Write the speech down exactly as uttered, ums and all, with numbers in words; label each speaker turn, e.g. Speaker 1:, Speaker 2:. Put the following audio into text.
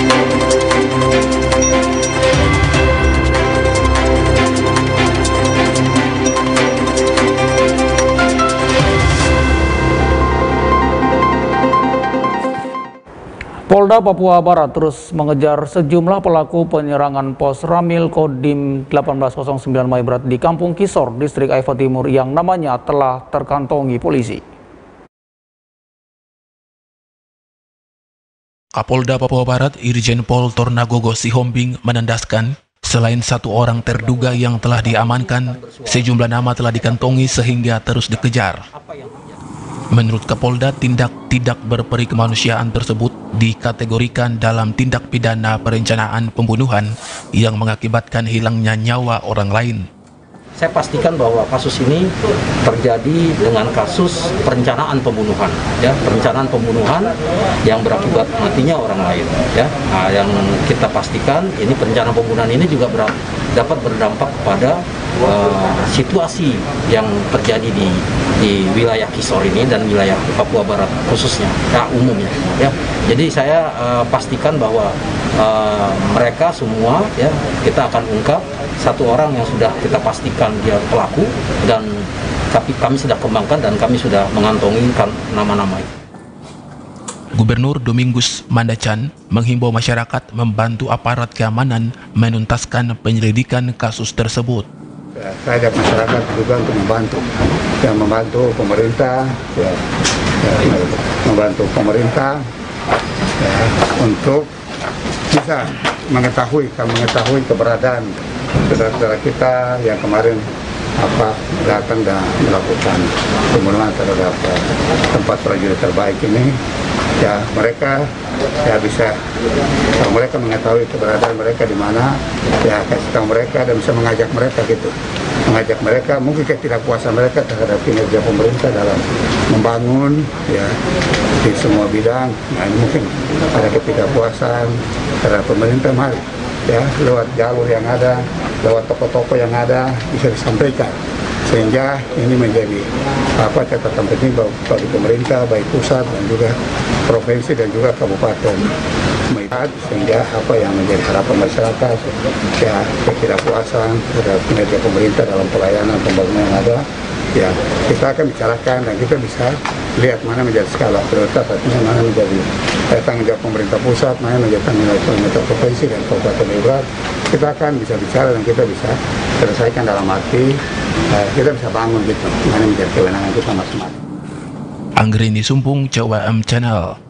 Speaker 1: Polda Papua Barat terus mengejar sejumlah pelaku penyerangan pos Ramil Kodim delapan belas nol sembilan Maibrat di Kampung Kisor, Distrik Aifa Timur yang namanya telah terkantongi polisi.
Speaker 2: Kapolda Papua Barat Irjen Pol Tornagogo Sihombing menandaskan, selain satu orang terduga yang telah diamankan, sejumlah nama telah dikantongi sehingga terus dikejar. Menurut Kapolda, tindak tidak berperi kemanusiaan tersebut dikategorikan dalam tindak pidana perencanaan pembunuhan yang mengakibatkan hilangnya nyawa orang lain.
Speaker 3: Saya pastikan bahwa kasus ini terjadi dengan kasus perencanaan pembunuhan, ya, perencanaan pembunuhan yang berakibat matinya orang lain, ya. Nah, yang kita pastikan ini perencanaan pembunuhan ini juga ber, dapat berdampak kepada uh, situasi yang terjadi di di wilayah Kisor ini dan wilayah Papua Barat khususnya, ya, umumnya, ya. Jadi saya uh, pastikan bahwa uh, mereka semua, ya, kita akan ungkap. Satu orang yang sudah kita pastikan dia pelaku dan tapi kami sudah kembangkan dan kami sudah mengantongi nama-nama itu.
Speaker 2: Gubernur Domingus Mandacan menghimbau masyarakat membantu aparat keamanan menuntaskan penyelidikan kasus tersebut.
Speaker 4: Ya, saya ajak masyarakat juga untuk membantu, yang membantu pemerintah, ya, ya, membantu pemerintah ya, untuk bisa mengetahui, mengetahui keberadaan saudara-saudara kita yang kemarin apa datang dan melakukan pembunuhan terhadap tempat prajurit terbaik ini, ya mereka ya bisa, kalau mereka mengetahui keberadaan mereka di mana, ya kasih tahu mereka dan bisa mengajak mereka gitu, mengajak mereka mungkin ketidakpuasan mereka terhadap kinerja pemerintah dalam membangun ya di semua bidang. Nah ini mungkin ada ketidakpuasan terhadap pemerintah, mari ya lewat jalur yang ada, lewat tokoh-tokoh yang ada bisa disampaikan sehingga ini menjadi apa catatan penting bagi pemerintah baik pusat dan juga provinsi dan juga kabupaten melihat sehingga apa yang menjadi harapan masyarakat ya ketidakpuasan terhadap kinerja pemerintah dalam pelayanan pembangunan yang ada, ya kita akan bicarakan dan kita bisa lihat mana menjadi skala prioritas, mana menjadi eh, tanggung jawab pemerintah pusat, mana menjadi tanggung jawab pemerintah provinsi dan kabupaten Maibrat. Kita akan bisa bicara dan kita bisa selesaikan dalam arti eh, kita bisa bangun gitu, mana menjadi kewenangan kita masing-masing.
Speaker 2: Anggrini Sumpung, C W M Channel.